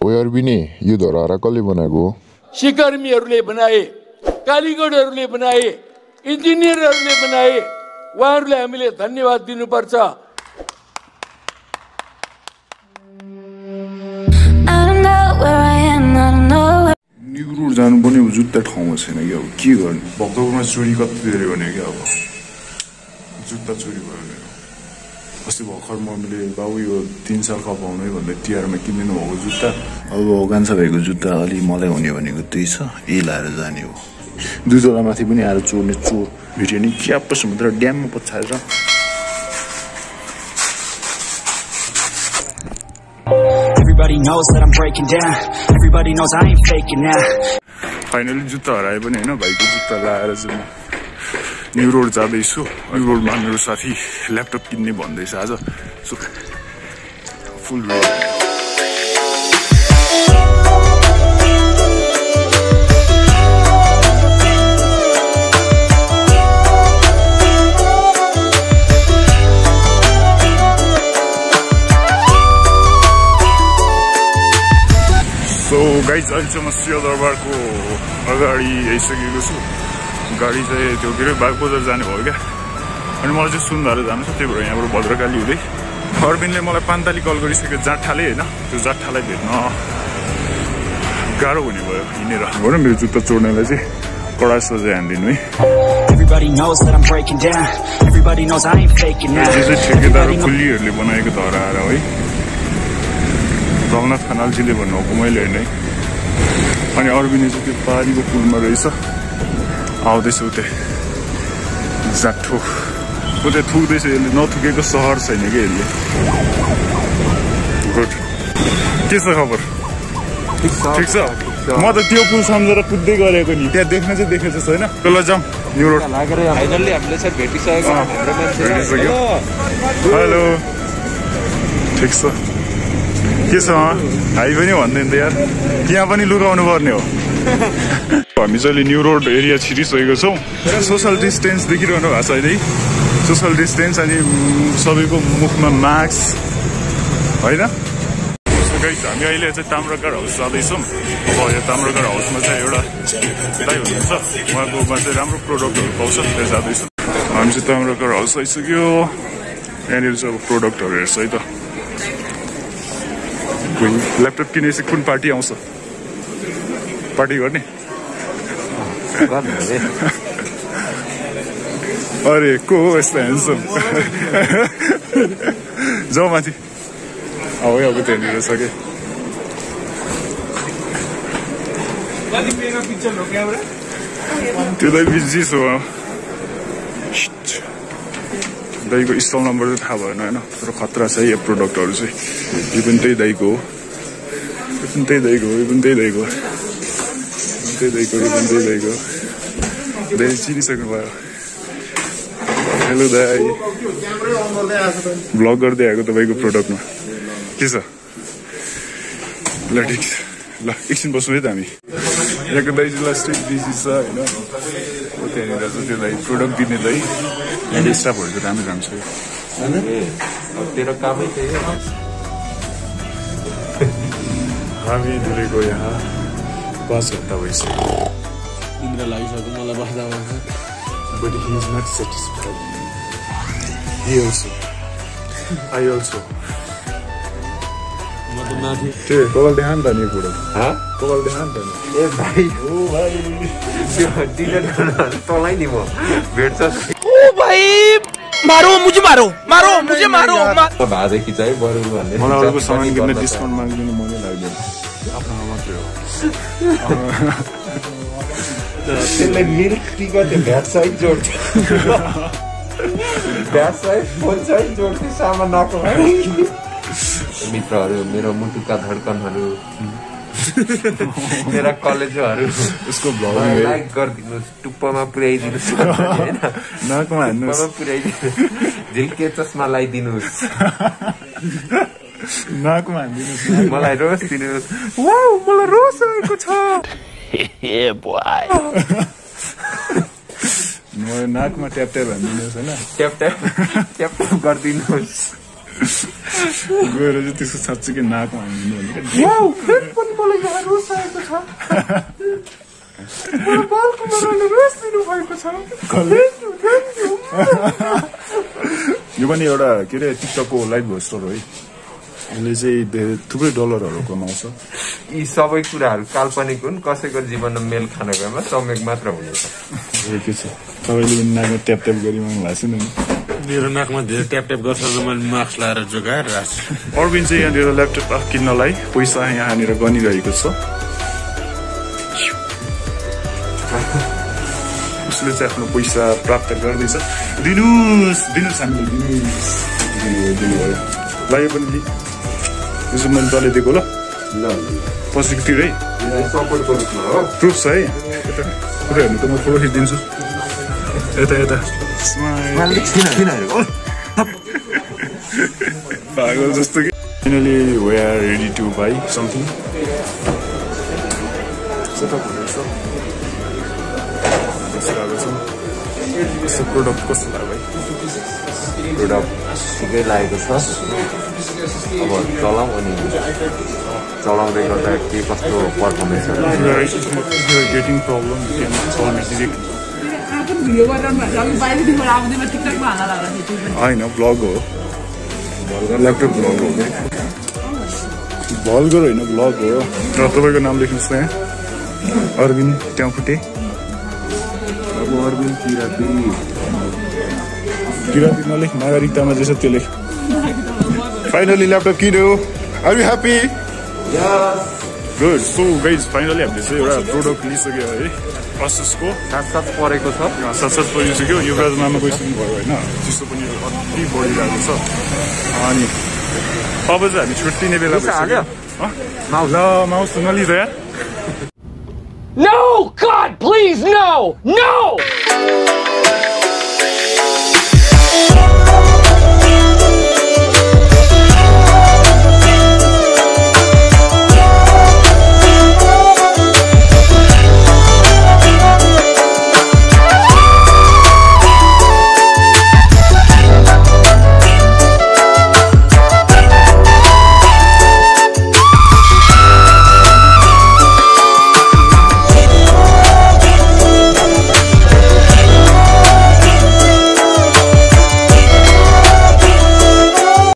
अर्बिनी यो धरहरा कसले बनाएको हो? सिकर्मीहरूले बनाए, कालीगढहरूले बनाए, इन्जिनियरहरूले बनाए। उहाँहरूलाई हामीले धन्यवाद दिनुपर्छ। न्युरोड जानु पनि जुत्ता ठाउँमा छैन कि अब के गर्ने? भक्तपुरमा चोरी कति धेरै भने कि अब जुत्ता चोरी भयो मेरो। अस्ति भर्खर मम्मीले बाबु यो 3 साल खपाउनु है भन्दै तिहारमा किनिदिनु भएको जुत्ता। अब कान्छा भाइको जुत्ता अलि मलाई हुने भनेको त्यही छ, यही लाएर जाने हो। 2 तला माथि पनि आएर चोर्ने चोर भेट्यो नि क्याप्पस मात्र ड्याममा पछारेर। Everybody knows that I'm breaking down. Everybody knows I ain't faking now. Finally जुत्ता हराए पनि हैन, भाइको जुत्ता लाएर चाहिँ न्युरोड जाँदैछु। न्युरोडमा मेरो साथी ल्यापटप किन्ने भन्दैछ आज। सो फुल गाइज अहिले चाहिँ म सिंहदरबारको अगाडि आइसकेको छु। गाडी चाहिँ त्यो के अरे बागबजार जाने भयो क्या, अनि मलाई चाहिँ सुन्धार जानु छ। त्यही भएर यहाँबाट भद्रकाली हुँदै अर्बिनले मलाई पान्ताली कल गरिसक्यो जाठाले होइन, त्यो जाठालाई भेट्न गाह्रो हुने भयो हिँडेर। होइन मेरो जुत्ता चोर्नेलाई चाहिँ कडा सजाय हानिदिनु है। ठेकेदार कुल्लीहरूले बनाएको धराएर है, रघुनाथ खनालजीले भन्नुभएको मैले होइन है। अनि अर्बिने चाहिँ त्यो पारीको पुलमा रहेछ, आउँदैछ उतै जाठो उतै थुक्दैछ। यसले नथुकेको सहर छैन कि यसले। गुड, के छ खबर? ठिक छ। म त त्यो पुल सम्झेर कुद्दै गरेको नि, त्यहाँ देख्न चाहिँ देखेको छैन। ल जाउँ न्युरोड। हेलो, ठिक छ। के छ भाइ पनि भन्दैन त यार, यहाँ पनि लुकाउनु पर्ने हो। हामी चाहिँ अहिले न्युरोड एरिया छिरिसकेको छौँ। सोसल डिस्टेन्स देखिरहनु भएको छ अहिले, सोसल डिस्टेन्स। अनि सबैको मुखमा मास्क होइन। हामी अहिले चाहिँ ताम्रकार हाउस जाँदैछौँ। अब यो ताम्रकार हाउसमा चाहिँ एउटा दाइ हुनुहुन्छ, उहाँकोमा चाहिँ राम्रो प्रोडक्टहरू पाउँछ, त्यहाँ जाँदैछौँ। हामी चाहिँ ताम्रकार हाउस आइसक्यो। यहाँनिर चाहिँ अब प्रोडक्टहरू हेर्छ है त। ल्यापटप किनेपछि कुन पार्टी आउँछ? पार्टी गर्ने? अरे को हो यस्तो ह्यान्डसम? जाउँ माथि। अब है अब त्यहाँनिर छ कि त्यो दाइ बिजी छु। दाइको स्टल नम्बर चाहिँ थाहा भएन होइन, तर खतरा छ है यो प्रोडक्टहरू चाहिँ। यो पनि त्यही दाइको हो, यो पनि त्यही दाइको हो, यो पनि त्यही दाइको हो, त्यही दाइको, यो पनि त्यही दाइको। दाइ चिनिसक्नु भयो। हेलो दाइ, भ्लग गर्दै आएको तपाईँको प्रोडक्टमा के छ? ल ठिक छ, ल एकछिन बस्नु है त हामी। यहाँको दाइजीलाई स्ट्रिट बिजी छ होइन। त्यहाँनिर चाहिँ त्यो दाइ प्रोडक्ट दिने दाइ, यहाँले स्टाफहरू चाहिँ राम्रो राम्रो छ। तेरो कामै त्यही हो। हामी धुलेको यहाँ 5 घन्टा भइसक्यो। इन्द्र लागिसक्यो मलाई बस्दा बस्दा। But he is not satisfied. He also. I also. Che, कॉल ध्यान देने को हाँ कॉल ध्यान देने ए भाई ओ भाई डिलीट करना तो लाइन नहीं वो बैठ सा ओ भाई मारो मुझे मारो मारो मुझे मारो तो बाजे की चाहिए बारू वाले मलाई अरूको सामान किन्न डिस्काउन्ट माग्दिनु मनै लाग्दैन आफ्नो मात्रै हो त्यसले मिल्क टी गर्दै भ्याट सहित जोड्छ भ्याट सहित फोन सहित जोड्दै सामान नाको मित्रहरू मेरो मुटुका धड्कनहरू मेरा कलेजहरू उसको ब्लग लाइक गरिदिनुहोस् टुप्पोमा पुर्याइदिनुहोस् हैन नाकमा हान्नुहोस् पुर्याइदिनुहोस् झिल्के चस्मा लगाइदिनुहोस् नाकमा हान्दिनुहोस् मलाई रोस दिनुहोस् वाउ मलाई रोस आएको छ ए बोय म नाकमा ट्याप ट्याप हान्दिनुहोस् हैन ट्याप ट्याप ट्याप ट्याप गरिदिनुहोस् गएर चाहिँ त्यसको साँच्चीकै नाकमा हानिदिनु भनेको यो पनि एउटा के अरे टिकटकको लाइभ होस्टर हो है यसले चाहिँ थुप्रै डलरहरू कमाउँछ यी सबै कुराहरू काल्पनिक हुन् कसैको जीवनमा मेल खान गएमा संयोग मात्र हुनेछ के छ तपाईँले पनि नाकमा ट्याप ट्याप गरिमाग्नु भएको छैन नि मेरो नाकमा धेरै ट्याप ट्याप गर्छ मैले मास्क लाएर जोगाएर राख्छु अर्बिन चाहिँ यहाँनिर ल्यापटप किन्नलाई पैसा यहाँनिर गनिरहेको छ उसले चाहिँ आफ्नो पैसा प्राप्त गर्दैछ दिनुहोस् हामीले दिनुभयो ल यो पनि यसो मैले तले दिएको ल पछितिर है सपोर्टको रूपमा हो प्रुफ छ है यता हेर्नु त म फोटो खिचिदिन्छु यता पागल जस्तो कि finally we are ready to buy something product कस्तो लाग्यो प्रोडक्ट ठिकै लागेको छ अब चलाउँ अनि चलाउँदै गर्दा के कस्तो पर्फर्मेन्सहरू गेटिङ प्रब्लम होइन ब्लग हो ल्यापटप ब्लग हो भल्गर होइन ब्लग हो र तपाईँको नाम लेख्नुहोस् न यहाँ अर्बिन ट्याउफुटे अब अर्बिन किराती नलेख नागरिकतामा जे छ त्यो लेख फाइनली ल्यापटप किन्यो are you happy good so guys finally हामीले चाहिँ एउटा प्रोडक्ट लिइसक्यो है Asusको साथ परेको छ साथ परिसक्यो युवराज मामाको स्किन भयो होइन चिसो पनि अति बढिरहेको छ अनि अब चाहिँ हामी छुट्टिने बेला भइसक्यो ल माउस नलिज यार No! God, please, no! No!